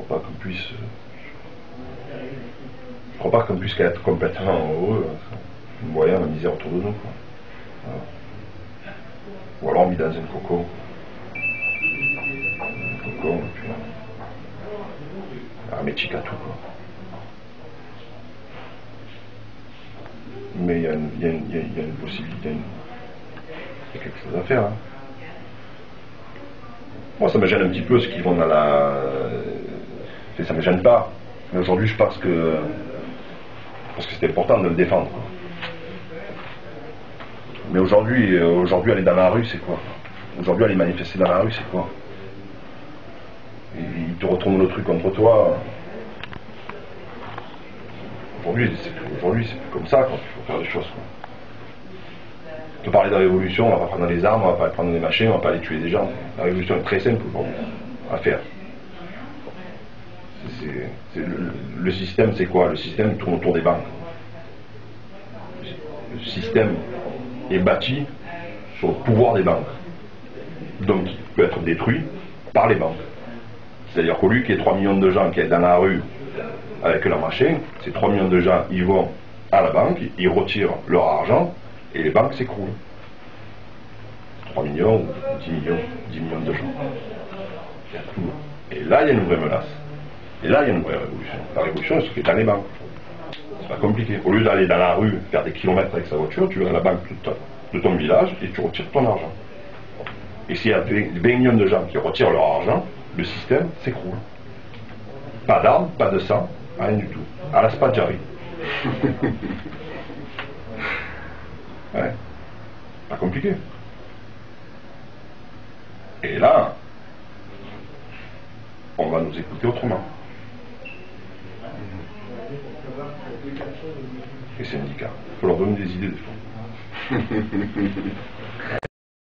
pas qu'on puisse. Je crois pas qu'on puisse être complètement heureux en voyant la misère autour de nous, quoi. Voilà. Ou alors on vit dans un cocon. Un cocon, et puis. Un métier à tout, quoi. Mais il y a une possibilité, il y a quelque chose à faire. Hein. Moi, ça me gêne un petit peu ce qu'ils vont dans la. Ça me gêne pas. Mais aujourd'hui, je pense que. Parce que c'était important de le défendre. Quoi. Mais aujourd'hui, aller dans la rue, c'est quoi? Aujourd'hui, aller manifester dans la rue, c'est quoi? Ils te retournent le truc contre toi. Aujourd'hui, c'est plus comme ça, quoi. Il faut faire des choses. Quoi. On peut parler de la révolution, on va pas prendre des armes, on va pas prendre des machines, on va pas aller tuer des gens. La révolution est très simple aujourd'hui à faire. Le système, c'est quoi? Le système tourne autour des banques. Le système est bâti sur le pouvoir des banques. Donc, il peut être détruit par les banques. C'est-à-dire qu'au lieu qu'il y ait 3 millions de gens qui sont dans la rue avec leur machin, ces 3 millions de gens, ils vont à la banque, ils retirent leur argent et les banques s'écroulent. 3 millions ou 10 millions de gens. Il y a tout. Et là, il y a une vraie menace. Et là, il y a une vraie révolution. La révolution, c'est ce qui est dans les banques. C'est pas compliqué. Au lieu d'aller dans la rue, faire des kilomètres avec sa voiture, tu vas à la banque de ton village et tu retires ton argent. Et s'il y a 20 millions de gens qui retirent leur argent, le système s'écroule. Pas d'armes, pas de sang, rien du tout. À la Spadjari. Ouais. Pas compliqué. Et là, on va nous écouter autrement. Les syndicats, il faut leur donner des idées des fois.